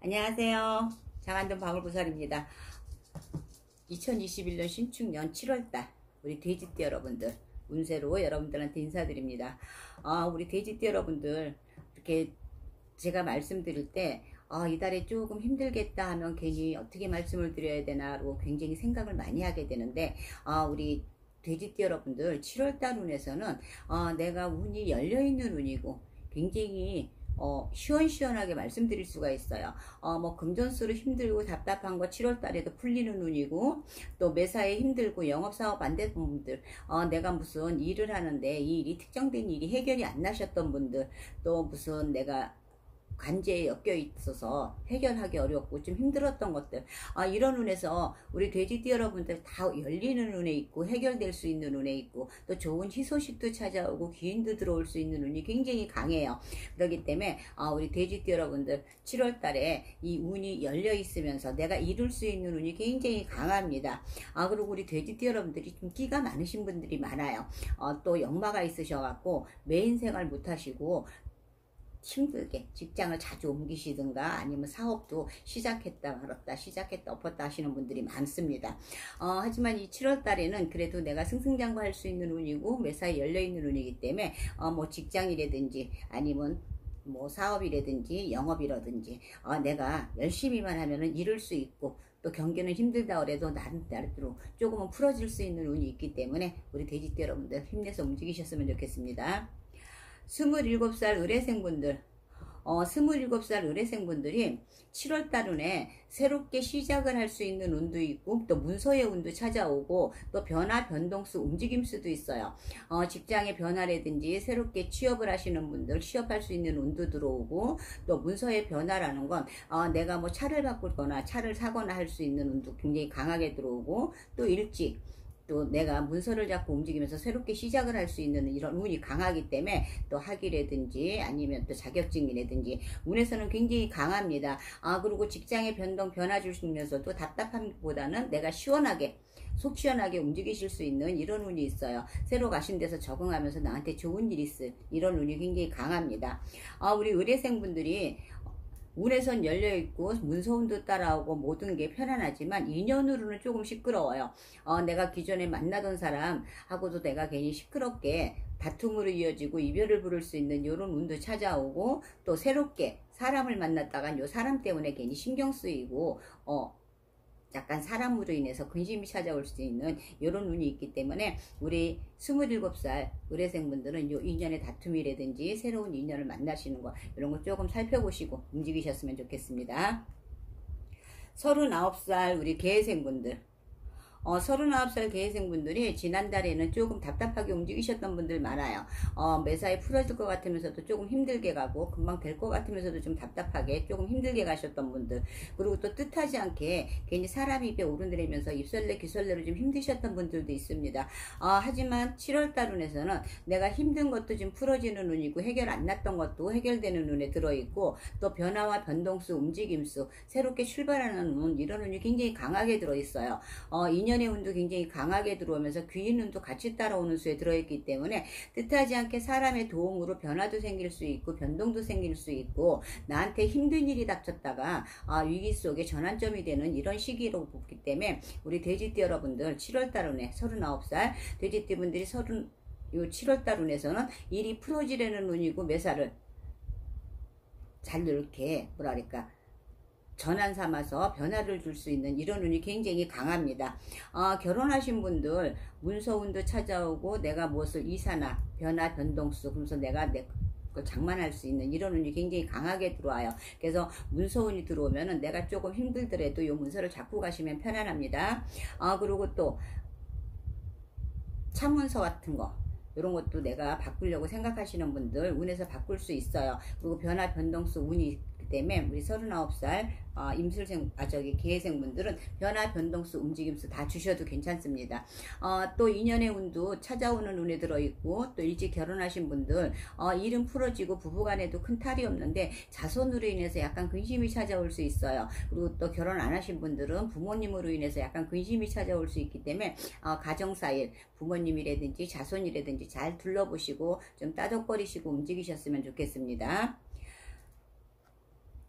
안녕하세요. 장안동 방울보살입니다. 2021년 신축년 7월달 우리 돼지띠 여러분들 운세로 여러분들한테 인사드립니다. 우리 돼지띠 여러분들 이렇게 제가 말씀드릴 때 이달에 조금 힘들겠다 하면 괜히 어떻게 말씀을 드려야 되나로 굉장히 생각을 많이 하게 되는데 우리 돼지띠 여러분들 7월달 운에서는 내가 운이 열려있는 운이고 굉장히 시원시원하게 말씀드릴 수가 있어요. 뭐 금전수로 힘들고 답답한 거 7월달에도 풀리는 운이고, 또 매사에 힘들고 영업사업 안 되는 분들, 내가 무슨 일을 하는데 이 일이 특정된 일이 해결이 안 나셨던 분들, 또 무슨 내가 관제에 엮여 있어서 해결하기 어렵고 좀 힘들었던 것들, 이런 운에서 우리 돼지띠 여러분들 다 열리는 운에 있고 해결될 수 있는 운에 있고 또 좋은 희소식도 찾아오고 귀인도 들어올 수 있는 운이 굉장히 강해요. 그렇기 때문에 우리 돼지띠 여러분들 7월달에 이 운이 열려 있으면서 내가 이룰 수 있는 운이 굉장히 강합니다. 그리고 우리 돼지띠 여러분들이 좀 끼가 많으신 분들이 많아요. 또 역마가 있으셔갖고 메인 생활 못하시고 힘들게 직장을 자주 옮기시든가 아니면 사업도 시작했다 말았다 시작했다 엎었다 하시는 분들이 많습니다. 하지만 이 7월 달에는 그래도 내가 승승장구할 수 있는 운이고 매사에 열려있는 운이기 때문에 뭐 직장이라든지 아니면 뭐 사업이라든지 영업이라든지 내가 열심히만 하면은 이룰 수 있고 또 경기는 힘들다 그래도 나름대로 조금은 풀어질 수 있는 운이 있기 때문에 우리 돼지띠 여러분들 힘내서 움직이셨으면 좋겠습니다. 27살 의뢰생분들 27살 의뢰생분들이 7월달 운에 새롭게 시작을 할 수 있는 운도 있고 또 문서의 운도 찾아오고 또 변화 변동수 움직임수도 있어요. 직장의 변화라든지 새롭게 취업을 하시는 분들 취업할 수 있는 운도 들어오고 또 문서의 변화라는 건 내가 뭐 차를 바꾸거나 차를 사거나 할 수 있는 운도 굉장히 강하게 들어오고 또 일찍 또 내가 문서를 잡고 움직이면서 새롭게 시작을 할 수 있는 이런 운이 강하기 때문에 또 학위라든지 아니면 또 자격증이라든지 운에서는 굉장히 강합니다. 그리고 직장의 변화 주시면서도 답답함보다는 내가 시원하게 속 시원하게 움직이실 수 있는 이런 운이 있어요. 새로 가신 데서 적응하면서 나한테 좋은 일이 있을 이런 운이 굉장히 강합니다. 우리 의뢰생분들이 운에선 열려있고 문서운도 따라오고 모든 게 편안하지만 인연으로는 조금 시끄러워요. 내가 기존에 만나던 사람하고도 내가 괜히 시끄럽게 다툼으로 이어지고 이별을 부를 수 있는 이런 운도 찾아오고 또 새롭게 사람을 만났다간 요 사람 때문에 괜히 신경 쓰이고 약간 사람으로 인해서 근심이 찾아올 수 있는 이런 운이 있기 때문에 우리 27살 의뢰생분들은 요 인연의 다툼이라든지 새로운 인연을 만나시는 거 이런 거 조금 살펴보시고 움직이셨으면 좋겠습니다. 39살 우리 개생분들 39살 개생분들이 지난달에는 조금 답답하게 움직이셨던 분들 많아요. 매사에 풀어질 것 같으면서도 조금 힘들게 가고 금방 될 것 같으면서도 좀 답답하게 조금 힘들게 가셨던 분들, 그리고 또 뜻하지 않게 괜히 사람 입에 오르내리면서 입설레 귀설레로 좀 힘드셨던 분들도 있습니다. 하지만 7월달 운에서는 내가 힘든 것도 좀 풀어지는 운이고 해결 안 났던 것도 해결되는 운에 들어있고 또 변화와 변동수 움직임수 새롭게 출발하는 운 이런 운이 굉장히 강하게 들어있어요. 인연의 운도 굉장히 강하게 들어오면서 귀인 운도 같이 따라오는 수에 들어있기 때문에 뜻하지 않게 사람의 도움으로 변화도 생길 수 있고 변동도 생길 수 있고 나한테 힘든 일이 닥쳤다가 위기 속에 전환점이 되는 이런 시기로 보기 때문에 우리 돼지띠 여러분들 7월달 운에 39살 돼지띠 분들이 7월달 운에서는 일이 풀어지려는 운이고 매사를 잘 이렇게 뭐랄까 전환 삼아서 변화를 줄 수 있는 이런 운이 굉장히 강합니다. 결혼하신 분들 문서운도 찾아오고 내가 무엇을 이사나 변화 변동수 그러면서 내가 걸 장만할 수 있는 이런 운이 굉장히 강하게 들어와요. 그래서 문서운이 들어오면은 내가 조금 힘들더라도 이 문서를 잡고 가시면 편안합니다. 그리고 또 창문서 같은 거 이런 것도 내가 바꾸려고 생각하시는 분들 운에서 바꿀 수 있어요. 그리고 변화 변동수 운이 있기 때문에 우리 39살 개생분들은 변화 변동수 움직임수 다 주셔도 괜찮습니다. 또 인연의 운도 찾아오는 운에 들어있고 또 일찍 결혼하신 분들 일은 풀어지고 부부간에도 큰 탈이 없는데 자손으로 인해서 약간 근심이 찾아올 수 있어요. 그리고 또 결혼 안 하신 분들은 부모님으로 인해서 약간 근심이 찾아올 수 있기 때문에 가정사일 부모님이라든지 자손이라든지 잘 둘러보시고 좀 따적거리시고 움직이셨으면 좋겠습니다.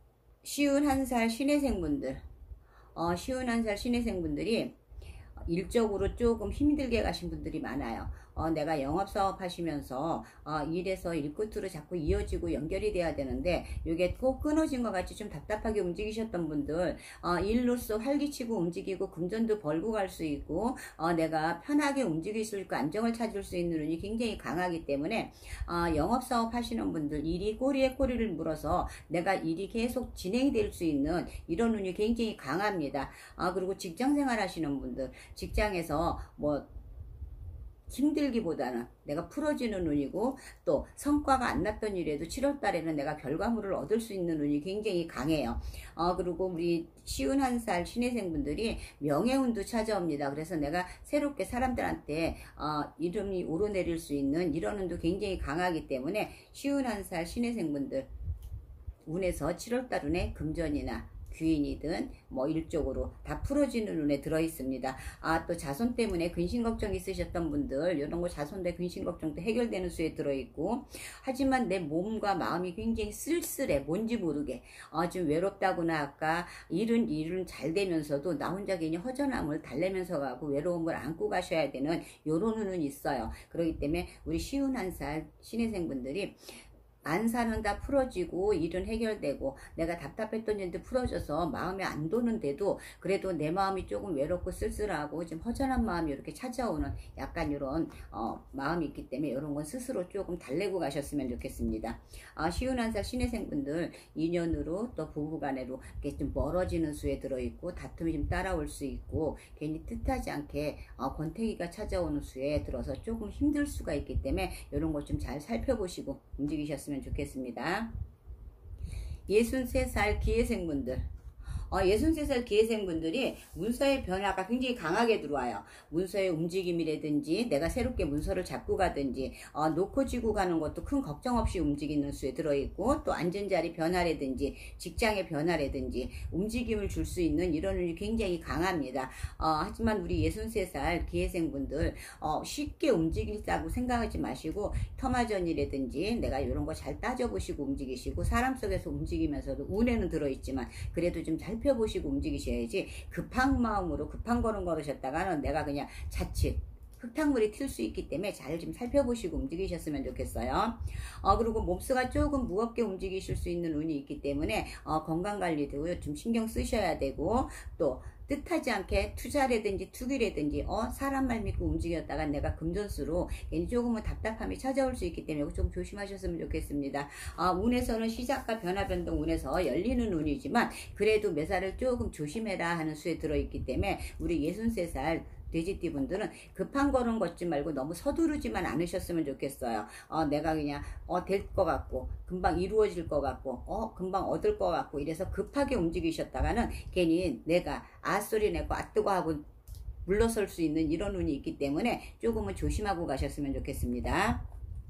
쉬운 한 살 신혜생분들, 쉬운 한 살 신혜생분들이 일적으로 조금 힘들게 가신 분들이 많아요. 내가 영업사업 하시면서 일에서 일끝으로 자꾸 이어지고 연결이 돼야 되는데 이게 꼭 끊어진 것 같이 좀 답답하게 움직이셨던 분들, 일로서 활기치고 움직이고 금전도 벌고 갈 수 있고 내가 편하게 움직일 수 있고 안정을 찾을 수 있는 운이 굉장히 강하기 때문에 영업사업 하시는 분들, 일이 꼬리에 꼬리를 물어서 내가 일이 계속 진행이 될 수 있는 이런 운이 굉장히 강합니다. 그리고 직장생활 하시는 분들, 직장에서 뭐 힘들기보다는 내가 풀어지는 운이고, 또 성과가 안 났던 일에도 7월 달에는 내가 결과물을 얻을 수 있는 운이 굉장히 강해요. 그리고 우리 쉬운 한 살 신혜생분들이 명예운도 찾아옵니다. 그래서 내가 새롭게 사람들한테 이름이 오르내릴 수 있는 이런 운도 굉장히 강하기 때문에 쉬운 한 살 신혜생분들 운에서 7월 달 운에 금전이나 귀인이든 뭐 일적으로 다 풀어지는 운에 들어있습니다. 또 자손 때문에 근심 걱정 있으셨던 분들, 이런 거 자손대 근심 걱정도 해결되는 수에 들어있고, 하지만 내 몸과 마음이 굉장히 쓸쓸해. 뭔지 모르게 좀 외롭다거나, 아까 일은 잘 되면서도 나 혼자 괜히 허전함을 달래면서 가고 외로움을 안고 가셔야 되는 요런 운은 있어요. 그렇기 때문에 우리 쉬운 한 살 신혜생분들이 안사는 다 풀어지고 일은 해결되고 내가 답답했던 일도 풀어져서 마음이 안 도는데도 그래도 내 마음이 조금 외롭고 쓸쓸하고 좀 허전한 마음이 이렇게 찾아오는 약간 이런 마음이 있기 때문에 이런 건 스스로 조금 달래고 가셨으면 좋겠습니다. 쉬운 한 살 신혜생분들 인연으로 또 부부간에로 이렇게 좀 멀어지는 수에 들어있고 다툼이 좀 따라올 수 있고 괜히 뜻하지 않게 권태기가 찾아오는 수에 들어서 조금 힘들 수가 있기 때문에 이런 것 좀 잘 살펴보시고 움직이셨으면 좋겠습니다. 63살 기회생분들, 63살 기회생분들이 문서의 변화가 굉장히 강하게 들어와요. 문서의 움직임이라든지 내가 새롭게 문서를 잡고 가든지 놓고 지고 가는 것도 큰 걱정 없이 움직이는 수에 들어있고, 또 앉은 자리 변화라든지 직장의 변화라든지 움직임을 줄 수 있는 이런 운이 굉장히 강합니다. 하지만 우리 63살 기회생분들 쉽게 움직일다고 생각하지 마시고 터마전이라든지 내가 이런 거 잘 따져보시고 움직이시고, 사람 속에서 움직이면서도 운에는 들어있지만 그래도 좀 살펴보시고 움직이셔야지 급한 마음으로 급한 걸음 걸으셨다가는 내가 그냥 자칫 흙탕물이 튈 수 있기 때문에 잘 좀 살펴보시고 움직이셨으면 좋겠어요. 그리고 몸수가 조금 무겁게 움직이실 수 있는 운이 있기 때문에 건강관리도 좀 신경 쓰셔야 되고, 또 뜻하지 않게 투자라든지 투기라든지 사람 말 믿고 움직였다가 내가 금전수로 괜히 조금은 답답함이 찾아올 수 있기 때문에 좀 조심하셨으면 좋겠습니다. 운에서는 시작과 변화 변동 운에서 열리는 운이지만 그래도 매사를 조금 조심해라 하는 수에 들어있기 때문에 우리 63살 돼지띠 분들은 급한 걸음 걷지 말고 너무 서두르지만 않으셨으면 좋겠어요. 내가 그냥 될 것 같고 금방 이루어질 것 같고 금방 얻을 것 같고 이래서 급하게 움직이셨다가는 괜히 내가 소리 내고 뜨고 하고 물러설 수 있는 이런 운이 있기 때문에 조금은 조심하고 가셨으면 좋겠습니다.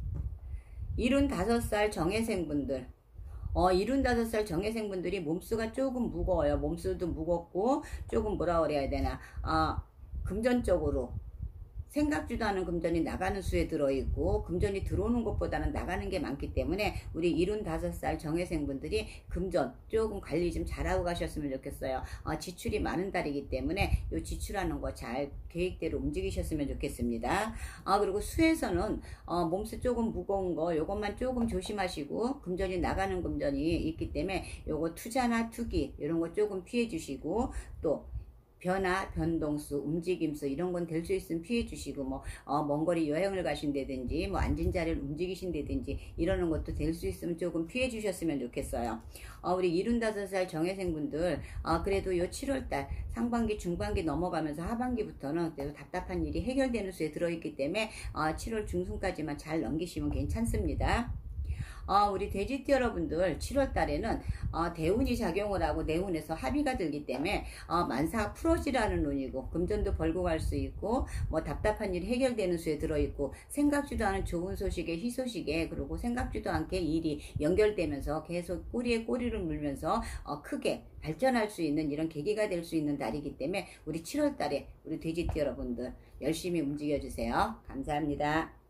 75살 정예생분들, 75살 정예생분들이 몸수가 조금 무거워요. 몸수도 무겁고 조금 뭐라 그래야 되나, 금전적으로 생각지도 않은 금전이 나가는 수에 들어있고 금전이 들어오는 것보다는 나가는 게 많기 때문에 우리 75살 정예생분들이 금전 조금 관리 좀 잘하고 가셨으면 좋겠어요. 지출이 많은 달이기 때문에 이 지출하는 거 잘 계획대로 움직이셨으면 좋겠습니다. 그리고 수에서는 몸수 조금 무거운 거 요것만 조금 조심하시고, 금전이 나가는 금전이 있기 때문에 요거 투자나 투기 이런 거 조금 피해 주시고, 또 변화, 변동수, 움직임수 이런 건 될 수 있으면 피해 주시고, 먼 거리 여행을 가신다든지 앉은 자리를 움직이신다든지 이러는 것도 될 수 있으면 조금 피해 주셨으면 좋겠어요. 우리 75살 정예생분들 그래도 요 7월달 상반기 중반기 넘어가면서 하반기부터는 그래도 답답한 일이 해결되는 수에 들어있기 때문에 7월 중순까지만 잘 넘기시면 괜찮습니다. 우리 돼지띠 여러분들 7월 달에는 대운이 작용을 하고 내운에서 합의가 들기 때문에 만사 풀어지라는 운이고 금전도 벌고 갈 수 있고 답답한 일이 해결되는 수에 들어있고, 생각지도 않은 좋은 소식에 희소식에 그리고 생각지도 않게 일이 연결되면서 계속 꼬리에 꼬리를 물면서 크게 발전할 수 있는 이런 계기가 될 수 있는 달이기 때문에 우리 7월 달에 우리 돼지띠 여러분들 열심히 움직여 주세요. 감사합니다.